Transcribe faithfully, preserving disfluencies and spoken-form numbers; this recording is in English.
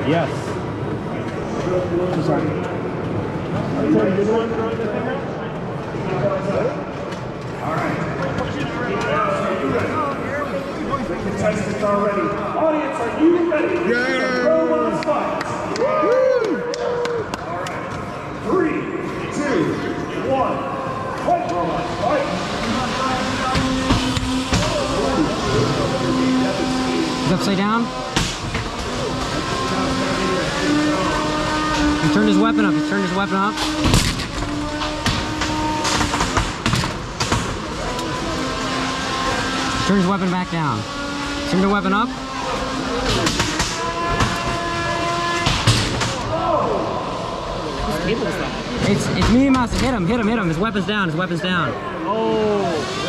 Yes. Sorry. Alright. Contestants are ready. Audience, are you ready? Yeah! Robots fight! Woo! Alright. Three, two, one. Fight, robots, fight! He's upside down. He turned his weapon up. He turned his weapon up. Turn his weapon back down. Turn the weapon up. It's it's Meanie Mouse. Hit him! Hit him! Hit him! His weapon's down. His weapon's down. Oh.